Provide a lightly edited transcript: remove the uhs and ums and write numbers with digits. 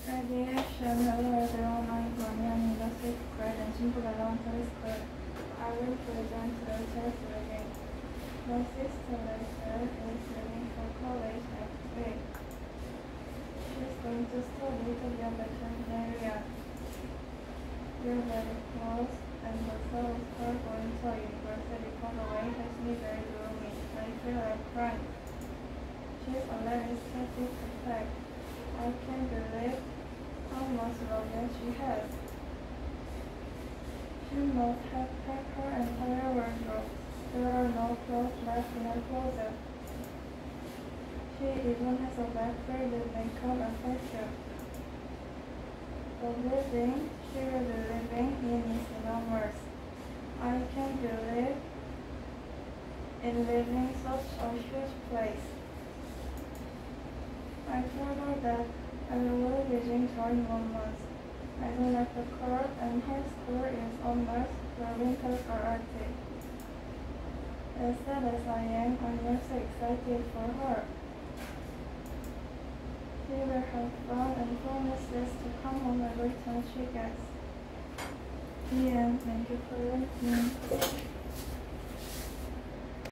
Radiation. Hello everyone, I'm Dorian in the 6th grade in Simple Elementary School. I will present Rachel's reading. My sister Rachel is leaving for college next week. She's going to study to be a veterinarian. We're very close, and the thought of her going to a university far away has me very gloomy. I feel like crying. She's a very static effect. I can't believe how much luggage she has. She must have packed her entire wardrobe. There are no clothes left in her closet. She even has a bag filled with makeup and perfume. The building she will be living in is enormous. I can't believe in living such a huge place. I told her that I will be leaving her in 1 month. I don't like the cold, and her school is almost the winters are arctic. As sad as I am, I'm also excited for her. She will have fun and promises to come home every time she gets. The end. Thank you for listening.